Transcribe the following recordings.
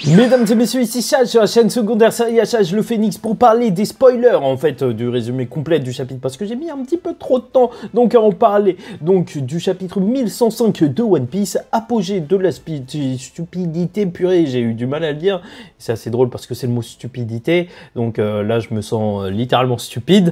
Mesdames et messieurs, ici Chad sur la chaîne secondaire série Chad le Phénix pour parler des spoilers en fait du résumé complet du chapitre parce que j'ai mis un petit peu trop de temps donc à en parler donc du chapitre 1105 de One Piece, apogée de la stupidité purée, j'ai eu du mal à le dire, c'est assez drôle parce que c'est le mot stupidité donc là je me sens littéralement stupide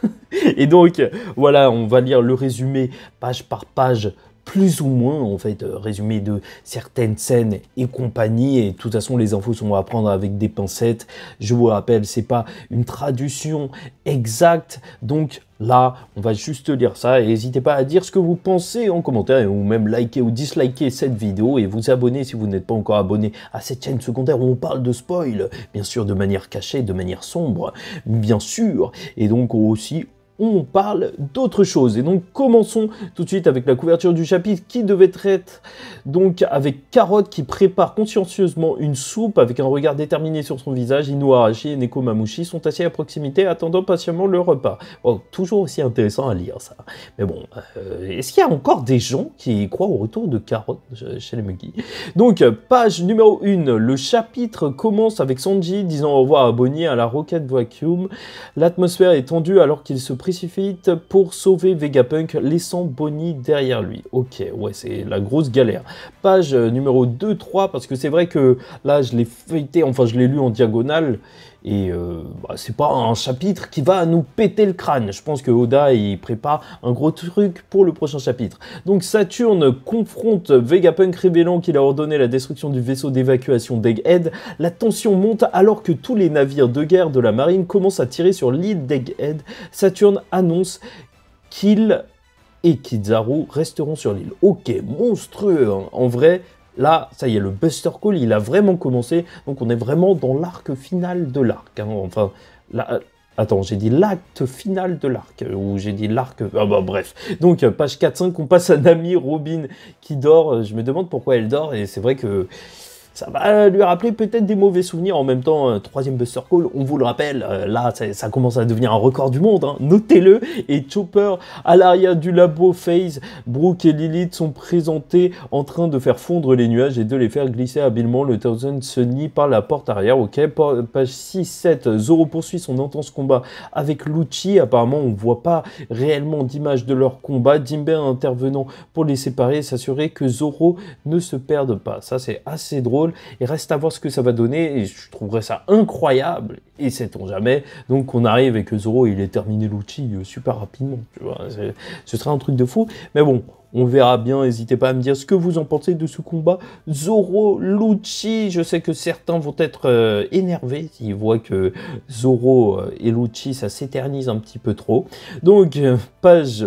et donc voilà, on va lire le résumé page par page, plus ou moins, en fait, résumé de certaines scènes et compagnie. Et de toute façon, les infos sont à prendre avec des pincettes. Je vous rappelle, c'est pas une traduction exacte. Donc là, on va juste lire ça. Et n'hésitez pas à dire ce que vous pensez en commentaire ou même liker ou disliker cette vidéo et vous abonner si vous n'êtes pas encore abonné à cette chaîne secondaire où on parle de spoil. Bien sûr, de manière cachée, de manière sombre, bien sûr. Et donc aussi, on parle d'autre chose. Et donc commençons tout de suite avec la couverture du chapitre qui devait être donc avec Carotte qui prépare consciencieusement une soupe avec un regard déterminé sur son visage. Ino Arashi et Neko Mamushi sont assis à proximité attendant patiemment le repas. Oh, toujours aussi intéressant à lire ça. Mais bon, est-ce qu'il y a encore des gens qui croient au retour de Carotte chez les Mugi? Donc page numéro 1, le chapitre commence avec Sanji disant au revoir à Bonnie à la Rocket Vacuum. L'atmosphère est tendue alors qu'il se précipite pour sauver Vegapunk, laissant Bonnie derrière lui. Ok, ouais, c'est la grosse galère. Page numéro 2-3, parce que c'est vrai que là, je l'ai feuilleté, enfin, je l'ai lu en diagonale, et c'est pas un chapitre qui va nous péter le crâne. Je pense que Oda, il prépare un gros truc pour le prochain chapitre. Donc Saturne confronte Vegapunk, révélant qu'il a ordonné la destruction du vaisseau d'évacuation d'Egghead. La tension monte alors que tous les navires de guerre de la marine commencent à tirer sur l'île d'Egghead. Saturne annonce qu'il et Kizaru resteront sur l'île. Ok, monstrueux, hein. En vrai. Là, ça y est, le Buster Call, il a vraiment commencé. Donc, on est vraiment dans l'arc final de l'arc. Hein. Enfin, là, attends, j'ai dit l'acte final de l'arc. Ou j'ai dit l'arc... Ah bah bref. Donc, page 4-5, on passe à Nami, Robin, qui dort. Je me demande pourquoi elle dort. Et c'est vrai que ça va lui rappeler peut-être des mauvais souvenirs. En même temps, troisième Buster Call, on vous le rappelle, là, ça commence à devenir un record du monde, hein, notez-le. Et Chopper, à l'arrière du labo Phase, Brook et Lilith sont présentés en train de faire fondre les nuages et de les faire glisser habilement. Le Thousand se nie par la porte arrière. Ok, page 6-7, Zoro poursuit son intense combat avec Lucci. Apparemment, on ne voit pas réellement d'image de leur combat. Jinbei intervenant pour les séparer et s'assurer que Zoro ne se perde pas. Ça, c'est assez drôle. Et reste à voir ce que ça va donner, et je trouverais ça incroyable, et sait-on jamais. Donc on arrive avec Zoro, il est terminé Lucci super rapidement, tu vois, ce serait un truc de fou, mais bon, on verra bien. N'hésitez pas à me dire ce que vous en pensez de ce combat Zoro Lucci. Je sais que certains vont être énervés s'ils voient que Zoro et Lucci ça s'éternise un petit peu trop. Donc page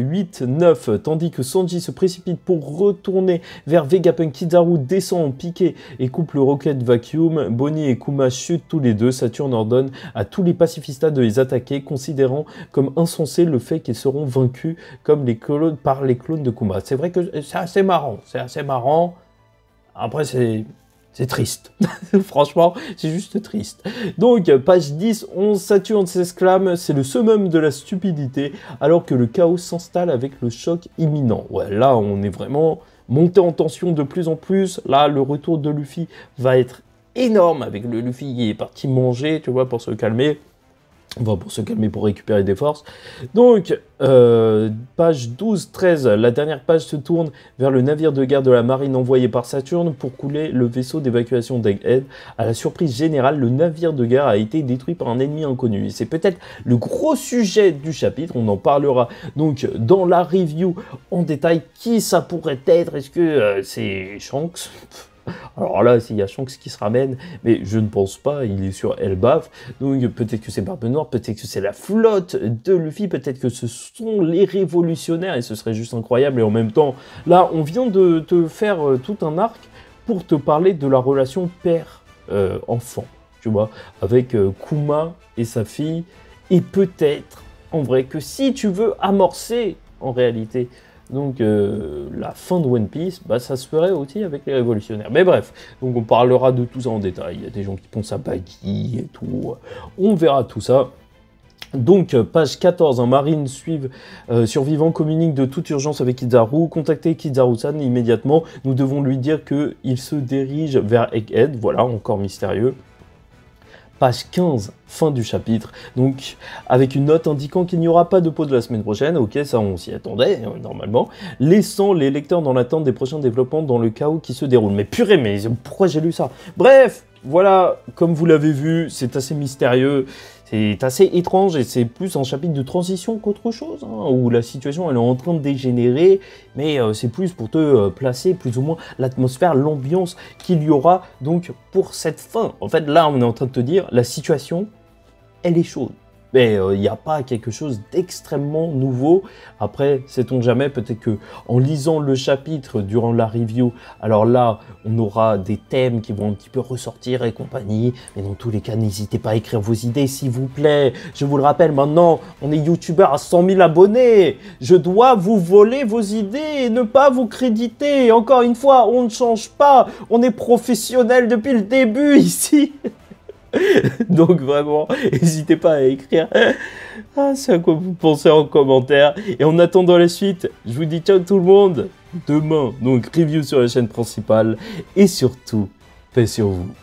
8-9, tandis que Sanji se précipite pour retourner vers Vegapunk, Kizaru descend en piqué et coupe le Rocket Vacuum. Bonnie et Kuma chutent tous les deux. Saturne ordonne à tous les pacifistas de les attaquer, considérant comme insensé le fait qu'ils seront vaincus comme par les clones de Kuma. C'est vrai que c'est assez marrant, après c'est triste, franchement, c'est juste triste. Donc, page 10-11, Saturne s'exclame, c'est le summum de la stupidité, alors que le chaos s'installe avec le choc imminent. Ouais, là, on est vraiment monté en tension de plus en plus. Là, le retour de Luffy va être énorme, avec le Luffy qui est parti manger, tu vois, pour se calmer. Enfin, pour se calmer, pour récupérer des forces. Donc, page 12-13, la dernière page se tourne vers le navire de guerre de la marine envoyé par Saturne pour couler le vaisseau d'évacuation d'Egghead. À la surprise générale, le navire de guerre a été détruit par un ennemi inconnu. Et c'est peut-être le gros sujet du chapitre, on en parlera donc dans la review en détail. Qui ça pourrait être? Est-ce que c'est Shanks? Alors là, s'il y a Shanks qui se ramène, mais je ne pense pas, il est sur Elbaf, donc peut-être que c'est Barbe Noire, peut-être que c'est la flotte de Luffy, peut-être que ce sont les révolutionnaires, et ce serait juste incroyable, et en même temps, là, on vient de te faire tout un arc pour te parler de la relation père-enfant, tu vois, avec Kuma et sa fille, et peut-être, en vrai, que si tu veux amorcer, en réalité, donc la fin de One Piece, bah, ça se ferait aussi avec les révolutionnaires. Mais bref, donc on parlera de tout ça en détail. Il y a des gens qui pensent à Baggy et tout. On verra tout ça. Donc, page 14, un marine survivant communique de toute urgence avec Kizaru. Contactez Kizaru-san immédiatement. Nous devons lui dire qu'il se dirige vers Egghead. Voilà, encore mystérieux. Page 15, fin du chapitre. Donc, avec une note indiquant qu'il n'y aura pas de pause la semaine prochaine. Ok, ça on s'y attendait, normalement. Laissant les lecteurs dans l'attente des prochains développements dans le chaos qui se déroule. Mais purée, mais pourquoi j'ai lu ça? Bref, voilà, comme vous l'avez vu, c'est assez mystérieux. C'est assez étrange et c'est plus un chapitre de transition qu'autre chose, hein, où la situation elle est en train de dégénérer, mais c'est plus pour te placer plus ou moins l'atmosphère, l'ambiance qu'il y aura donc pour cette fin. En fait, là, on est en train de te dire, la situation, elle est chaude. Mais il n'y a pas quelque chose d'extrêmement nouveau. Après, sait-on jamais, peut-être que en lisant le chapitre durant la review, alors là, on aura des thèmes qui vont un petit peu ressortir et compagnie. Mais dans tous les cas, n'hésitez pas à écrire vos idées, s'il vous plaît. Je vous le rappelle, maintenant, on est youtubeur à 100 000 abonnés. Je dois vous voler vos idées et ne pas vous créditer. Et encore une fois, on ne change pas. On est professionnel depuis le début ici. Donc vraiment, n'hésitez pas à écrire c'est à quoi vous pensez en commentaire. Et en attendant la suite, je vous dis ciao tout le monde. Demain, donc review sur la chaîne principale. Et surtout, paix sur vous.